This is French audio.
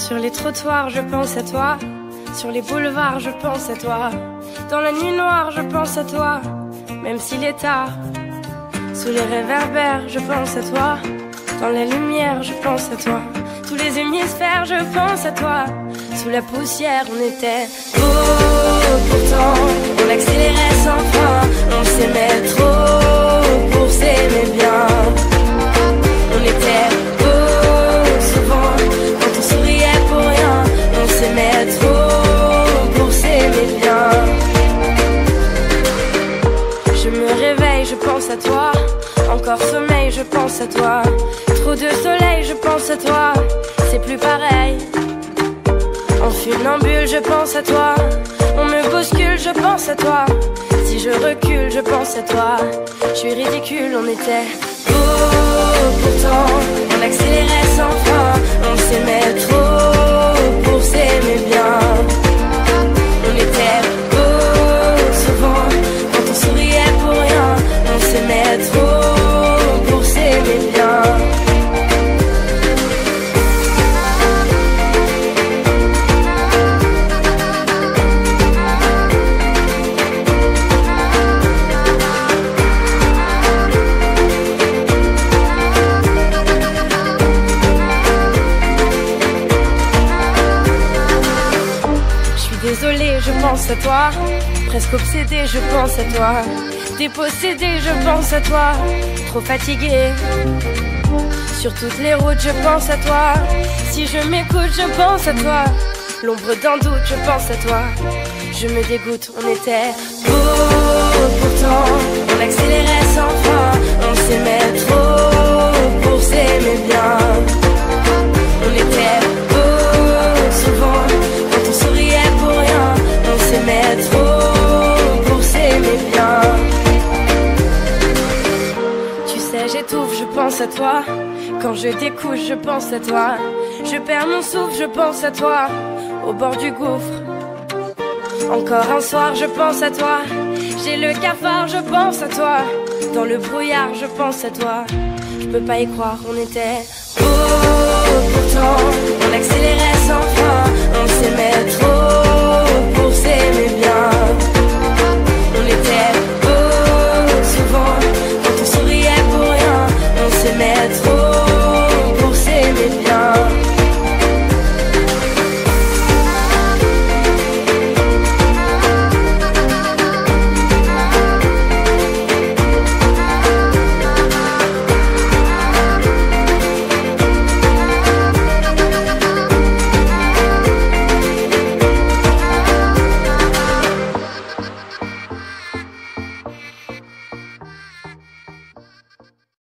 Sur les trottoirs, je pense à toi. Sur les boulevards, je pense à toi. Dans la nuit noire, je pense à toi. Même s'il est tard. Sous les réverbères, je pense à toi. Dans la lumière, je pense à toi. Tous les hémisphères, je pense à toi. Sous la poussière, on était beau. Pourtant, on accélérait sans fin. On s'aimait trop pour s'aimer bien. On était beau souvent quand on souriait pour rien. On s'aimait trop pour s'aimer bien. Je me réveille, je pense à toi. Encore sommeil, je pense à toi. Trop de soleil, je pense à toi. C'est plus pareil. En funambule, je pense à toi. On me bouscule, je pense à toi. Si je recule, je pense à toi. Je suis ridicule, on était beau. Pourtant, on accélérait sans fin. On s'aimait trop pour s'aimer bien. On était beau souvent quand on souriait pour rien. On s'aimait trop pour s'aimer bien. Désolée, je pense à toi. Presque obsédée, je pense à toi. Dépossédée, je pense à toi. Trop fatiguée. Sur toutes les routes, je pense à toi. Si je m'écoute, je pense à toi. L'ombre d'un doute, je pense à toi. Je me dégoûte, on était beau. Pourtant, on accélérait sans fin. On s'aimait trop pour s'aimer bien. On était beau souvent quand on souriait pour rien. On s'aimait trop pour s'aimer bien. Tu sais, j'étouffe, je pense à toi. Quand je découche, je pense à toi. Je perds mon souffle, je pense à toi. Au bord du gouffre. Encore un soir, je pense à toi. J'ai le cafard, je pense à toi. Dans le brouillard, je pense à toi. Je peux pas y croire, on était beau. Pourtant, on accélérait sans fin. On s'aimait trop